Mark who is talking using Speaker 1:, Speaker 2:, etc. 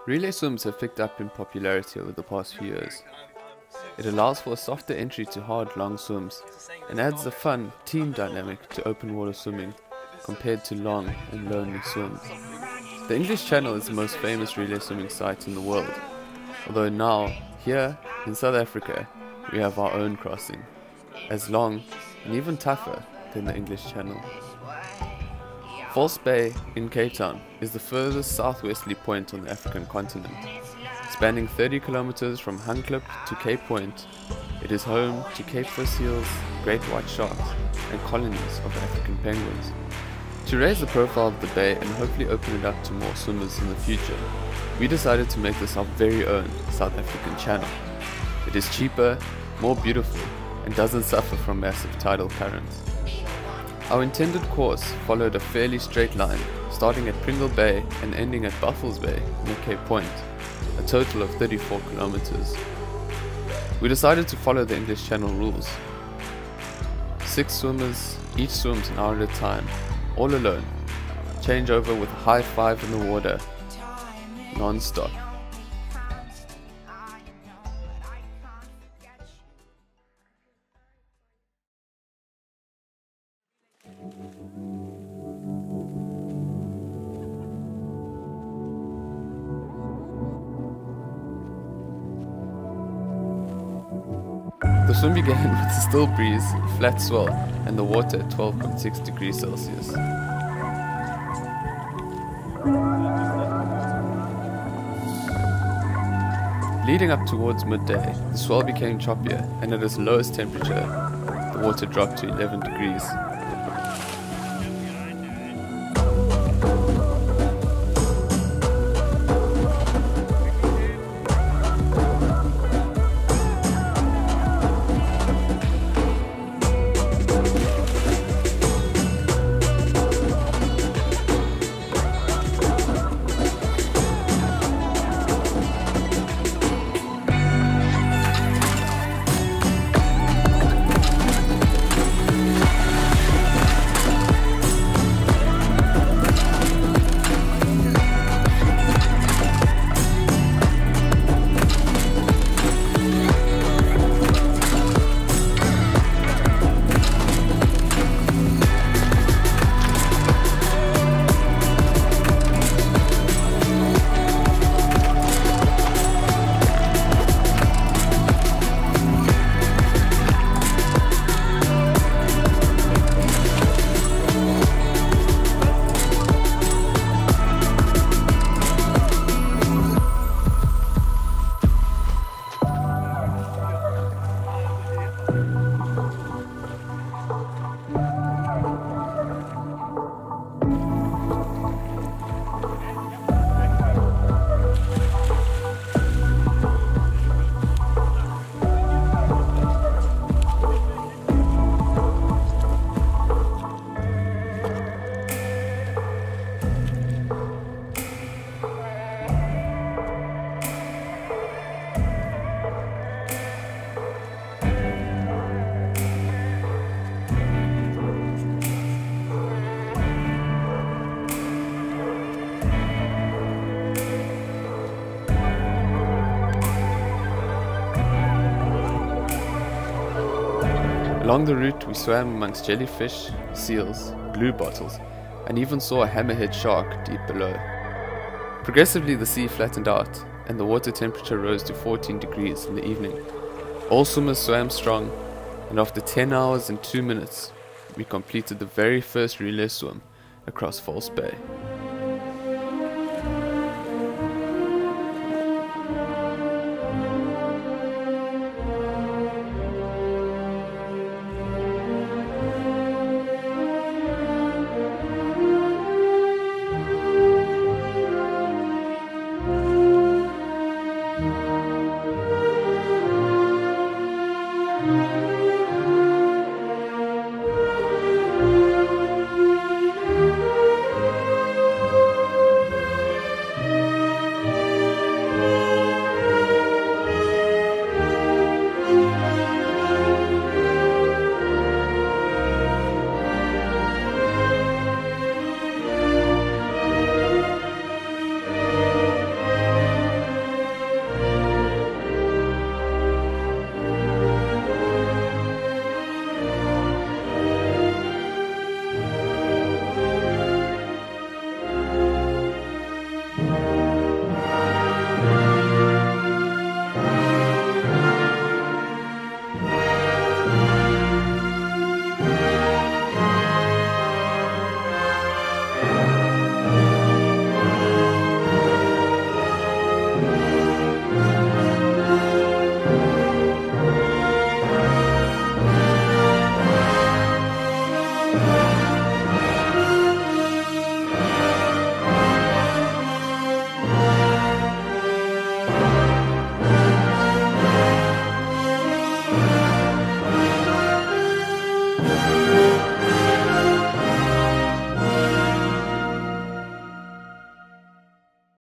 Speaker 1: Relay swims have picked up in popularity over the past few years. It allows for a softer entry to hard, long swims and adds a fun team dynamic to open water swimming compared to long and lonely swims. The English Channel is the most famous relay swimming site in the world, although now, here in South Africa, we have our own crossing, as long and even tougher than the English Channel. False Bay in Cape Town is the furthest southwesterly point on the African continent. Spanning 30 kilometers from Hanklip to Cape Point, it is home to Cape Fur seals, great white sharks, and colonies of African penguins. To raise the profile of the bay and hopefully open it up to more swimmers in the future, we decided to make this our very own South African channel. It is cheaper, more beautiful, and doesn't suffer from massive tidal currents. Our intended course followed a fairly straight line, starting at Pringle Bay and ending at Buffels Bay near Cape Point, a total of 34 kilometers. We decided to follow the English Channel rules. 6 swimmers, each swims an hour at a time, all alone. Change over with a high five in the water, non-stop. The swim began with a still breeze, flat swell, and the water at 12.6 degrees Celsius. Leading up towards midday, the swell became choppier, and at its lowest temperature, the water dropped to 11 degrees. Along the route, we swam amongst jellyfish, seals, blue bottles, and even saw a hammerhead shark deep below. Progressively, the sea flattened out, and the water temperature rose to 14 degrees in the evening. All swimmers swam strong, and after 10 hours and 2 minutes, we completed the very first relay swim across False Bay.